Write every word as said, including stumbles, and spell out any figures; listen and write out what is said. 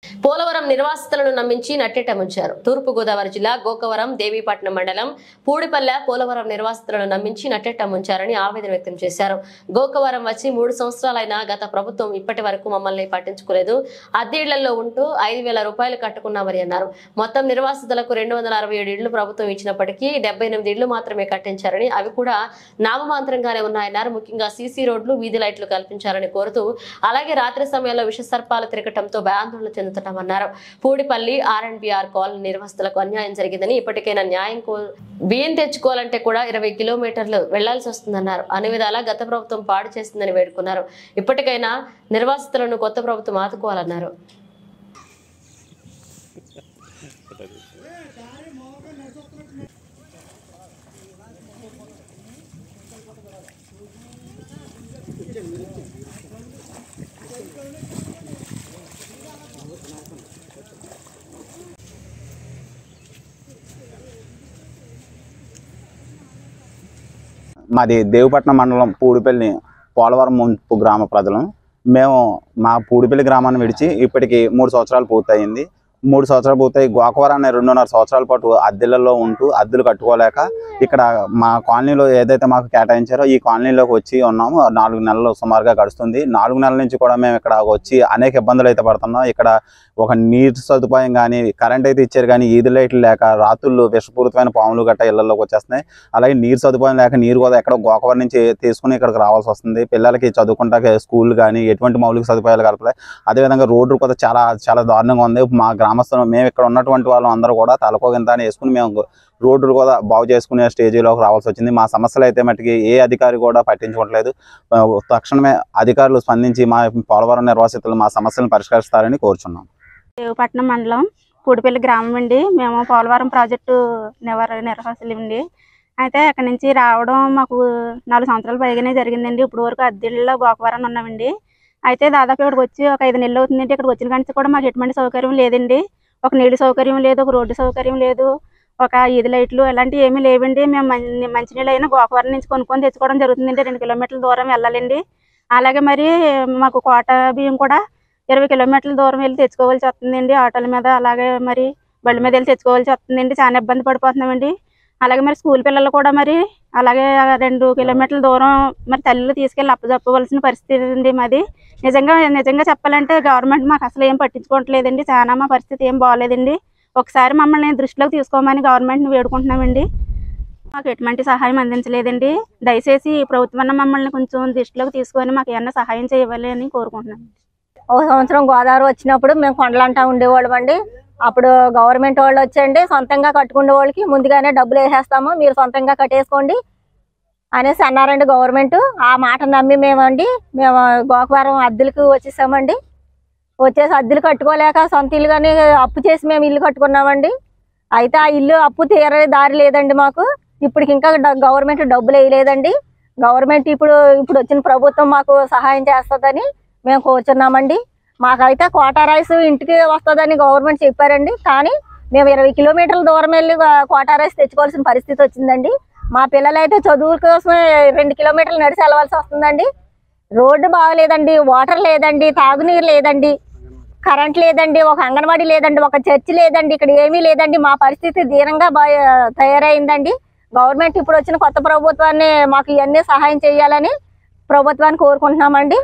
పోలవరం నిర్వాసితులను నమ్మించి నట్టేట ముంచారు. తూర్పు గోదావరి జిల్లా గోకవరం దేవీపట్నం మండలం పూడిపల్లె పోలవరం నిర్వాసితులను నమ్మించి నట్టేట ముంచారని ఆవేదన వ్యక్తం చేశారు. గోకవరం వచ్చి మూడు సంవత్సరాలైనా గత ప్రభుత్వం ఇప్పటి వరకు మమ్మల్ని పట్టించుకోలేదు. అద్దెళ్లలో ఉంటూ ఐదు వేల రూపాయలు కట్టుకున్నామని అన్నారు. మొత్తం నిర్వాసితులకు రెండు వందల అరవై ఏడు ఇళ్లు ప్రభుత్వం ఇచ్చినప్పటికీ డెబ్బై ఎనిమిది ఇళ్లు మాత్రమే కట్టించారని, అవి కూడా నామమాత్రంగానే ఉన్నాయన్నారు. ముఖ్యంగా సీసీ రోడ్లు, వీధి లైట్లు కల్పించాలని కోరుతూ, అలాగే రాత్రి సమయంలో విష సర్పాలు తిరగటంతో ఆందోళన చెందుతున్నామన్నారు. Pudipalli R and BR colony నిర్వాసితులకు అన్యాయం జరిగిందని, ఇప్పటికైనా న్యాయం బియ్యం తెచ్చుకోవాలంటే కూడా ఇరవై కిలోమీటర్లు వెళ్లాల్సి వస్తుందన్నారు. అన్ని విధాలా గత ప్రభుత్వం పాడు చేసిందని వేడుకున్నారు. ఇప్పటికైనా నిర్వాసితులను కొత్త ప్రభుత్వం ఆదుకోవాలన్నారు. మాది దేవీపట్నం మండలం పూడిపల్లి పోలవరం ముంపు గ్రామ ప్రజలం. మేము మా పూడిపల్లి గ్రామాన్ని విడిచి ఇప్పటికి మూడు సంవత్సరాలు పూర్తయింది. మూడు సంవత్సరాలు పూర్తయి గోకవరాన్ని రెండున్నర సంవత్సరాల పాటు అద్దెలలో ఉంటూ అద్దెలు కట్టుకోలేక ఇక్కడ మా కాలనీలో ఏదైతే మాకు కేటాయించారో ఈ కాలనీలోకి వచ్చి ఉన్నాము. నాలుగు నెలలు సుమారుగా గడుస్తుంది. నాలుగు నెలల నుంచి కూడా మేము ఇక్కడ వచ్చి అనేక ఇబ్బందులు అయితే పడుతున్నాం. ఇక్కడ ఒక నీటి సదుపాయం కానీ, కరెంట్ అయితే ఇచ్చారు కానీ ఈది లైట్లు లేక రాత్రులు విషపూరితమైన పాములు గట్ట ఇళ్లలోకి వచ్చేస్తున్నాయి. అలాగే నీరు సదుపాయం లేక నీరు కూడా ఎక్కడ గోకవరం నుంచి తీసుకుని ఇక్కడికి రావాల్సి వస్తుంది. పిల్లలకి చదువుకుంటాక స్కూల్ కానీ ఎటువంటి మౌలిక సదుపాయాలు కలపలేదు. అదేవిధంగా రోడ్డు కూడా చాలా చాలా దారుణంగా ఉంది. మా గ్రామస్తులు మేము ఇక్కడ ఉన్నటువంటి వాళ్ళు అందరూ కూడా తలకోగింత అని వేసుకుని మేము రోడ్లు కూడా బాగు చేసుకునే స్టేజీలోకి రావాల్సి వచ్చింది. మా సమస్యలు అయితే మట్టుకి ఏ అధికారి కూడా పట్టించుకోవట్లేదు. తక్షణమే అధికారులు స్పందించి మా పోలవరం నిర్వాసితులు మా సమస్యలను పరిష్కరిస్తారని కోరుచున్నాం. దేవపట్నం మండలం పూడిపల్లి గ్రామం అండి. మేము పోలవరం ప్రాజెక్టు నివార నిర్వాసులు అండి. అయితే అక్కడి నుంచి రావడం మాకు నాలుగు సంవత్సరాలు పైగానే జరిగిందండి. ఇప్పుడు వరకు అద్దెల్లో గోకవరం ఉన్నామండి. అయితే దాదాపు ఇక్కడికి వచ్చి ఒక ఐదు నెలలు అవుతుందండి. ఇక్కడికి వచ్చిన కానీ కూడా మాకు ఎటువంటి సౌకర్యం లేదండి. ఒక నీళ్ళు సౌకర్యం లేదు, ఒక రోడ్డు సౌకర్యం లేదు, ఒక ఈది లైట్లు ఇలాంటివి ఏమీ లేవండి. మేము మంచినీళ్ళు అయినా గోకవరం నుంచి కొనుక్కొని తెచ్చుకోవడం జరుగుతుందండి. రెండు కిలోమీటర్ల దూరం వెళ్ళాలండి. అలాగే మరి మాకు కోట బియ్యం కూడా ఇరవై కిలోమీటర్ల దూరం వెళ్ళి తెచ్చుకోవాల్సి వస్తుందండి. ఆటోల మీద అలాగే మరి బళ్ళ మీద వెళ్ళి తెచ్చుకోవాల్సి వస్తుందండి. చాలా ఇబ్బంది పడిపోతున్నామండి. అలాగే మరి స్కూల్ పిల్లలు కూడా మరి అలాగే రెండు కిలోమీటర్ల దూరం మరి తల్లిలు తీసుకెళ్ళి అప్పచెప్పవలసిన పరిస్థితి అండి మాది. నిజంగా నిజంగా చెప్పాలంటే గవర్నమెంట్ మాకు అసలు ఏం పట్టించుకోవట్లేదండి. చాలా మా పరిస్థితి ఏం బాగోలేదండి. ఒకసారి మమ్మల్ని దృష్టిలోకి తీసుకోమని గవర్నమెంట్ని వేడుకుంటున్నామండి. మాకు ఎటువంటి సహాయం అందించలేదండి. దయచేసి ప్రభుత్వం మమ్మల్ని కొంచెం దృష్టిలోకి తీసుకొని మాకు ఏమన్నా సహాయం చేయవాలి అని కోరుకుంటున్నాం. ఒక సంవత్సరం గోదావరి వచ్చినప్పుడు మేము కొండలంటా ఉండేవాళ్ళం అండి. అప్పుడు గవర్నమెంట్ వాళ్ళు వచ్చండి సొంతంగా కట్టుకునే వాళ్ళకి ముందుగానే డబ్బులు వేసేస్తాము, మీరు సొంతంగా కట్టేసుకోండి అనేసి అన్నారండి గవర్నమెంట్. ఆ మాట నమ్మి మేమండి మేము గోకవరం అద్దెలకు వచ్చేసామండి. వచ్చేసి అద్దెలు కట్టుకోలేక సొంత ఇల్లు కానీ అప్పు చేసి మేము ఇల్లు కట్టుకున్నామండి. అయితే ఆ ఇల్లు అప్పు తీరే దారి లేదండి మాకు. ఇప్పటికి ఇంకా గవర్నమెంట్ డబ్బులు వేయలేదండి. గవర్నమెంట్ ఇప్పుడు ఇప్పుడు వచ్చిన ప్రభుత్వం మాకు సహాయం చేస్తుందని మేము కోరుచున్నామండి. మాకైతే కోటా రైస్ ఇంటికి వస్తుందని గవర్నమెంట్ చెప్పారండి. కానీ మేము ఇరవై కిలోమీటర్ల దూరం వెళ్ళి కోటా రైస్ తెచ్చుకోవాల్సిన పరిస్థితి వచ్చిందండి. మా పిల్లలు అయితే చదువు కోసమే రెండు కిలోమీటర్లు నడిచి వెళ్ళవలసి వస్తుందండి. రోడ్డు బాగలేదండి, వాటర్ లేదండి, తాగునీరు లేదండి, కరెంట్ లేదండి, ఒక అంగన్వాడీ లేదండి, ఒక చర్చి లేదండి, ఇక్కడ ఏమీ లేదండి. మా పరిస్థితి దీనంగా తయారైందండి. గవర్నమెంట్ ఇప్పుడు వచ్చిన కొత్త ప్రభుత్వాన్ని మాకు ఇవన్నీ సహాయం చేయాలని ప్రభుత్వాన్ని కోరుకుంటున్నామండి.